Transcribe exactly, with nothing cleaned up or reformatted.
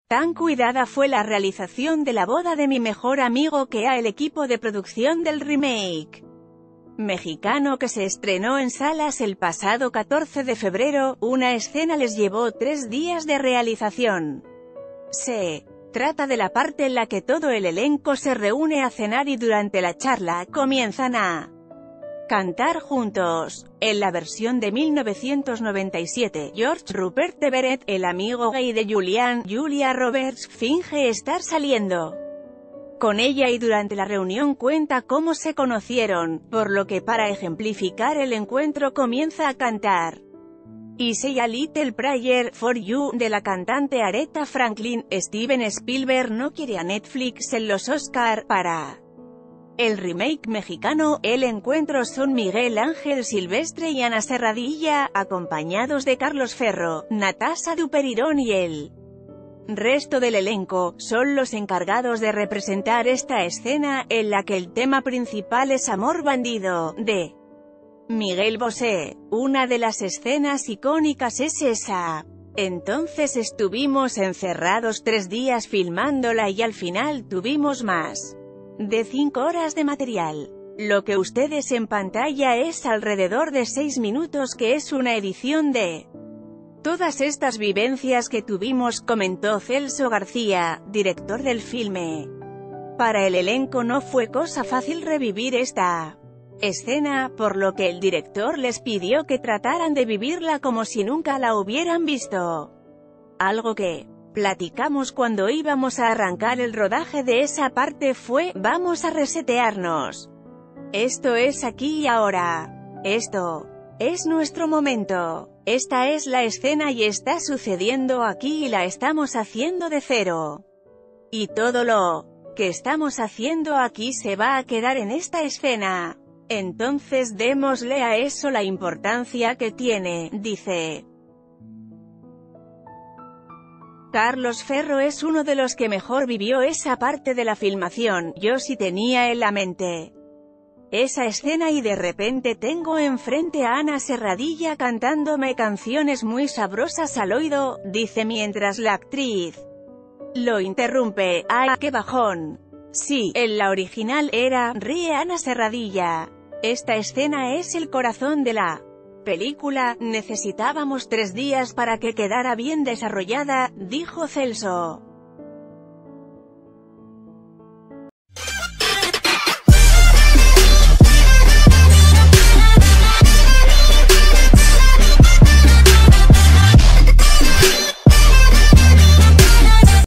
Tan cuidada fue la realización de la boda de mi mejor amigo que a el equipo de producción del remake mexicano que se estrenó en salas el pasado catorce de febrero, una escena les llevó tres días de realización. Se trata de la parte en la que todo el elenco se reúne a cenar y durante la charla comienzan a cantar juntos. En la versión de mil novecientos noventa y siete, George Rupert Everett, el amigo gay de Julian, Julia Roberts, finge estar saliendo con ella y durante la reunión cuenta cómo se conocieron, por lo que para ejemplificar el encuentro comienza a cantar "I Say a Little Prayer for You" de la cantante Aretha Franklin. Steven Spielberg no quiere a Netflix en los Oscar. Para el remake mexicano, el encuentro son Miguel Ángel Silvestre y Ana Serradilla, acompañados de Carlos Ferro, Natasha Dupeirón y el resto del elenco. Son los encargados de representar esta escena, en la que el tema principal es Amor Bandido, de Miguel Bosé. Una de las escenas icónicas es esa. Entonces estuvimos encerrados tres días filmándola y al final tuvimos más de cinco horas de material. Lo que ustedes en pantalla es alrededor de seis minutos, que es una edición de todas estas vivencias que tuvimos, comentó Celso García, director del filme. Para el elenco no fue cosa fácil revivir esta escena, por lo que el director les pidió que trataran de vivirla como si nunca la hubieran visto. Algo que platicamos cuando íbamos a arrancar el rodaje de esa parte fue: vamos a resetearnos. Esto es aquí y ahora. Esto es nuestro momento. Esta es la escena y está sucediendo aquí y la estamos haciendo de cero. Y todo lo que estamos haciendo aquí se va a quedar en esta escena. Entonces démosle a eso la importancia que tiene, dice. Carlos Ferro es uno de los que mejor vivió esa parte de la filmación. Yo sí tenía en la mente esa escena y de repente tengo enfrente a Ana Serradilla cantándome canciones muy sabrosas al oído, dice mientras la actriz lo interrumpe. ¡Ay, qué bajón! Sí, en la original era, ríe Ana Serradilla. Esta escena es el corazón de la película. Necesitábamos tres días para que quedara bien desarrollada, dijo Celso.